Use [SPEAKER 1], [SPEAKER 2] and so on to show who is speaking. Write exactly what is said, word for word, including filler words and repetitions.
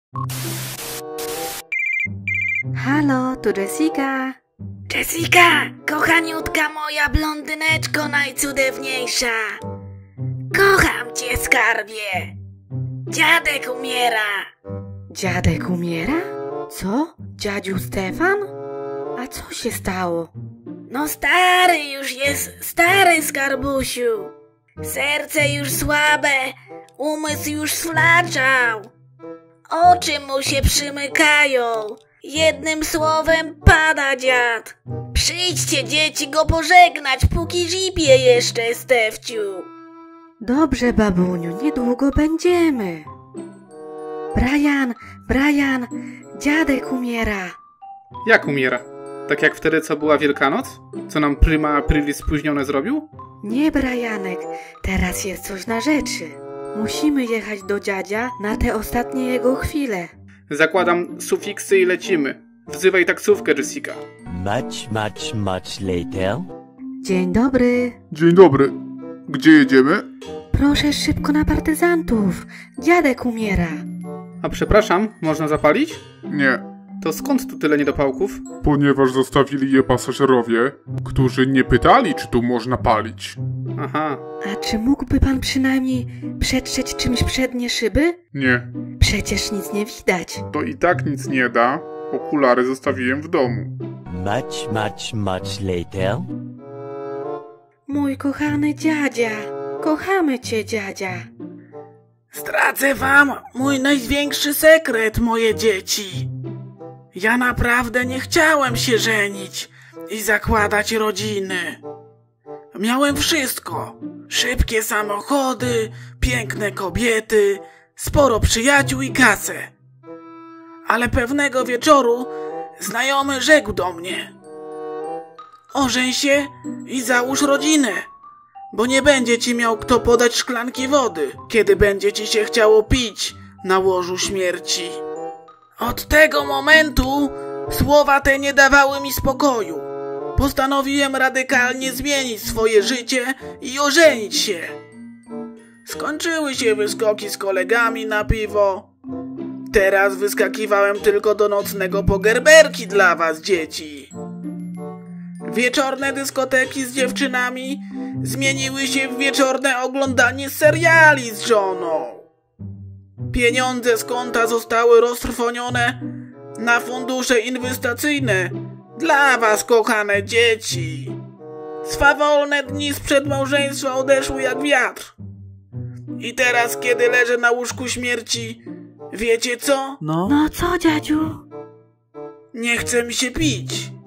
[SPEAKER 1] Halo, tu Jessica.
[SPEAKER 2] Jessica, kochaniutka moja blondyneczko najcudowniejsza. Kocham cię, skarbie. Dziadek umiera.
[SPEAKER 1] Dziadek umiera? Co? Dziadziu Stefan? A co się stało?
[SPEAKER 2] No stary już jest, stary skarbusiu. Serce już słabe, umysł już sflaczał. Oczy mu się przymykają. Jednym słowem pada dziad. Przyjdźcie dzieci go pożegnać, póki żipie jeszcze, Stefciu.
[SPEAKER 1] Dobrze, babuniu, niedługo będziemy. Brian, Brian, dziadek umiera.
[SPEAKER 3] Jak umiera? Tak jak wtedy, co była Wielkanoc? Co nam Prima Aprilis spóźnione zrobił?
[SPEAKER 1] Nie, Brianek, teraz jest coś na rzeczy. Musimy jechać do dziadzia na te ostatnie jego chwile.
[SPEAKER 3] Zakładam sufiksy i lecimy. Wzywaj taksówkę, Jessica.
[SPEAKER 4] Much, much, much later.
[SPEAKER 1] Dzień dobry.
[SPEAKER 5] Dzień dobry. Gdzie jedziemy?
[SPEAKER 1] Proszę szybko na partyzantów. Dziadek umiera.
[SPEAKER 3] A przepraszam, można zapalić?
[SPEAKER 5] Nie,
[SPEAKER 3] To skąd tu tyle niedopałków?
[SPEAKER 5] ponieważ zostawili je pasażerowie, którzy nie pytali, czy tu można palić.
[SPEAKER 3] Aha.
[SPEAKER 1] A czy mógłby pan przynajmniej przetrzeć czymś przednie szyby?
[SPEAKER 5] Nie,
[SPEAKER 1] Przecież nic nie widać.
[SPEAKER 5] to i tak nic nie da. Okulary zostawiłem w domu.
[SPEAKER 4] Much, much, much later.
[SPEAKER 1] Mój kochany dziadzia. Kochamy cię, dziadzia.
[SPEAKER 2] Zdradzę wam mój największy sekret, moje dzieci. Ja naprawdę nie chciałem się żenić i zakładać rodziny. Miałem wszystko. Szybkie samochody, piękne kobiety, sporo przyjaciół i kasę. Ale pewnego wieczoru znajomy rzekł do mnie: ożeń się i załóż rodzinę, bo nie będzie ci miał kto podać szklanki wody, kiedy będzie ci się chciało pić na łożu śmierci. Od tego momentu słowa te nie dawały mi spokoju. Postanowiłem radykalnie zmienić swoje życie i ożenić się. Skończyły się wyskoki z kolegami na piwo. Teraz wyskakiwałem tylko do nocnego pogerberki dla was, dzieci. Wieczorne dyskoteki z dziewczynami zmieniły się w wieczorne oglądanie seriali z żoną. Pieniądze z konta zostały roztrwonione na fundusze inwestycyjne dla was, kochane dzieci. Swawolne dni sprzed małżeństwa odeszły jak wiatr. I teraz, kiedy leżę na łóżku śmierci, wiecie co?
[SPEAKER 1] No co, dziadziu?
[SPEAKER 2] Nie chce mi się pić.